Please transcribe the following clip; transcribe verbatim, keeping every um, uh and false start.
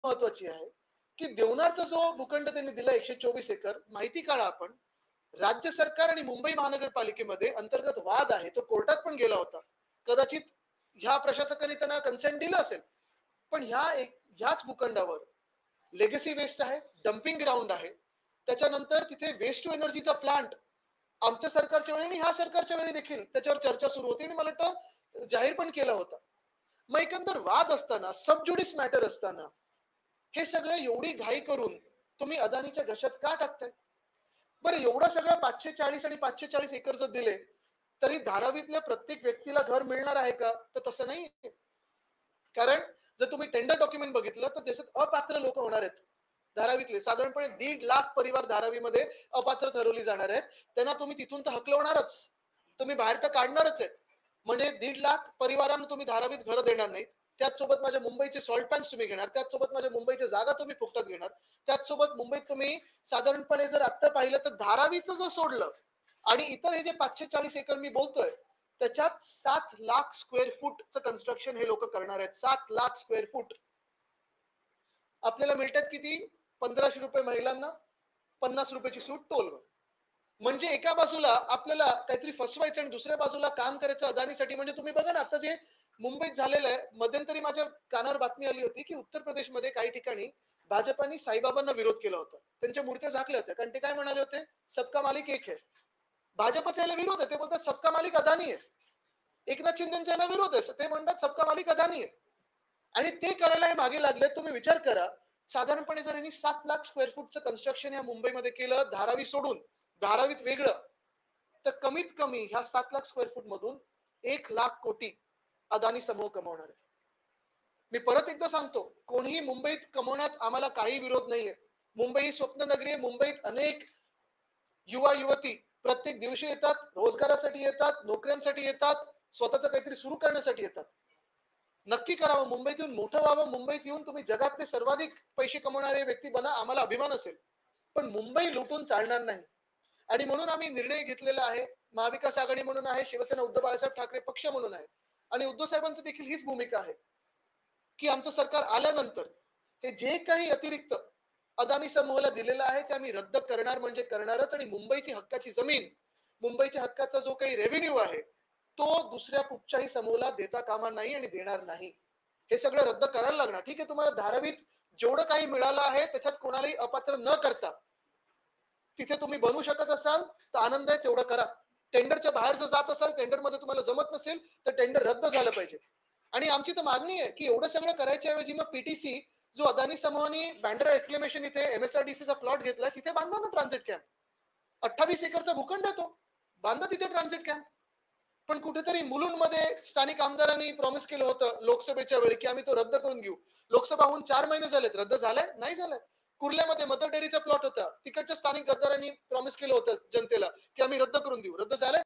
महत्वाची आहे, की देवनारचा जो भूखंड त्यांनी दिला एकशे चोवीस एकर, माहिती काढा आपण. राज्य सरकार आणि मुंबई महानगरपालिकेमध्ये अंतर्गत वाद आहे. तो कोर्टात पण गेला होता. कदाचित ह्या प्रशासकाने त्यांना कन्सेंट दिलं असेल. पण ह्या एक ह्याच भूखंडावर लेगसी वेस्ट आहे, डंपिंग ग्राउंड आहे. त्याच्यानंतर तिथे वेस्ट टू एनर्जीचा प्लांट आमच्या सरकारच्या वेळी आणि ह्या सरकारच्या वेळी देखील त्याच्यावर चर्चा सुरू होती आणि मला वाटतं जाहीर पण केला होता. मग एकंदर वाद असताना, सब ज्युडिस मॅटर असताना, हे सगळं एवढी घाई करून तुम्ही अदानीच्या घशात का टाकताय? बरं एवढं सगळं पाचशे चाळीस आणि पाचशे चाळीस एकर जर दिले, तरी धारावीतल्या प्रत्येक व्यक्तीला घर मिळणार आहे का? तर तसं नाहीये. कारण जर तुम्ही टेंडर डॉक्युमेंट बघितलं, तर त्याच्यात अपात्र लोक होणार आहेत. धारावीतले साधारणपणे दीड लाख परिवार धारावीमध्ये अपात्र ठरवली जाणार आहेत. त्यांना तुम्ही तिथून तर हकलवणारच. तुम्ही बाहेर तर काढणारच आहेत. म्हणजे दीड लाख परिवारांना तुम्ही धारावीत घरं देणार नाहीत. त्याचसोबत माझ्या मुंबईचे सॉल्ट पॅन्स तुम्ही घेणार. त्याचसोबत माझ्या मुंबईच्या जागा तुम्ही फुकटात घेणार. त्याचसोबत मुंबईत तुम्ही साधारणपणे जर आत्ता पाहिलं तर धारावीचं जर सोडलं आणि इतर हे जे पाचशे चाळीस एकर मी बोलतोय, त्याच्यात सात लाख स्क्वेअर फूटचं कन्स्ट्रक्शन हे लोक करणार आहेत. सात लाख स्क्वेअर फूट. आपल्याला मिळतात किती? पंधराशे रुपये महिलांना, पन्नास रुपयाची सूट टोलवर. म्हणजे एका बाजूला आपल्याला काहीतरी फसवायचं आणि दुसऱ्या बाजूला काम करायचं अदानीसाठी. म्हणजे तुम्ही बघा ना, आता जे मुंबईत झालेलं आहे, मध्यंतरी माझ्या कानावर बातमी आली होती, की उत्तर प्रदेशमध्ये काही ठिकाणी भाजपाने साईबाबांना विरोध केला होता. त्यांच्या मूर्त्या झाकल्या होत्या. कारण ते काय म्हणाले होते? सबका मालिक एक है. भाजपचा याला विरोध आहे. ते बोलतात सबका मालिक अदानी आहे. एकनाथ शिंदेचा याला विरोध आहे. ते म्हणतात सबका मालिक अदानी आहे. आणि ते करायला हे मागे लागले. तुम्ही विचार करा, साधारणपणे जर यांनी सात लाख स्क्वेअर फूटचं कन्स्ट्रक्शन या मुंबईमध्ये केलं, धारावी सोडून, धारावीत वेगळं, तर कमीत कमी ह्या सात लाख स्क्वेअर फूट मधून एक लाख कोटी अदानी समूह कमवणार आहे. मी परत एकदा सांगतो, कोणीही मुंबईत कमवण्यात आम्हाला काही विरोध नाहीये. मुंबई ही स्वप्न नगरी आहे. मुंबईत अनेक युवा युवती प्रत्येक दिवशी येतात, रोजगारासाठी येतात, नोकऱ्यांसाठी येतात, स्वतःच काहीतरी सुरू करण्यासाठी येतात. नक्की करावं, मुंबईत येऊन मोठं व्हावं. मुंबईत येऊन तुम्ही जगातले सर्वाधिक पैसे कमवणारे व्यक्ती बना, आम्हाला अभिमान असेल. पण मुंबई लुटून चालणार नाही. आणि म्हणून आम्ही निर्णय घेतलेला आहे. महाविकास आघाडी म्हणून आहे, शिवसेना उद्धव बाळासाहेब ठाकरे पक्ष म्हणून आहे. आणि उद्धव साहेबांची देखील हीच भूमिका आहे, की आमचं सरकार आल्यानंतर हे जे काही अतिरिक्त अदानी समूहाला दिलेलं आहे ते आम्ही रद्द करणार म्हणजे करणारच. आणि मुंबईची हक्काची जमीन, मुंबईच्या हक्काचा जो काही रेव्हेन्यू आहे, तो दुसऱ्या कुठच्याही समूहाला देता कामा नाही आणि देणार नाही. हे सगळं रद्द करायला लागणार. ठीक आहे, तुम्हाला धारावीत जेवढं काही मिळालं आहे त्याच्यात कोणालाही अपात्र न करता तिथे तुम्ही बनवू शकत असाल तर आनंद आहे, तेवढं करा. टेंडरच्या बाहेर जर जात असाल, टेंडरमध्ये तुम्हाला जमत नसेल तर टेंडर रद्द झालं पाहिजे. आणि आमची तर मागणी आहे की एवढं सगळं करायच्या ऐवजी मग पीटीसी जो अदानी समूहाने बँड्रा एक्लेमेशन इथे एमएसआरडीसीचा प्लॉट घेतला, तिथे बांधा ना ट्रान्झिट कॅम्प. अठ्ठावीस एकरचा भूखंड आहे तो. बांधा तिथे ट्रान्झिट कॅम्प. पण कुठेतरी मुलुंडमध्ये स्थानिक आमदारांनी प्रॉमिस केलं होतं लोकसभेच्या वेळी, की आम्ही तो रद्द करून घेऊ. लोकसभा होऊन चार महिने झालेत, रद्द झालाय? नाही झालाय. कुर्ल्यामध्ये मदर डेअरीचा प्लॉट होता. तिकडच्या स्थानिक गद्दारांनी प्रॉमिस केलं होतं जनतेला, की आम्ही रद्द करून देऊ. रद्द झालंय?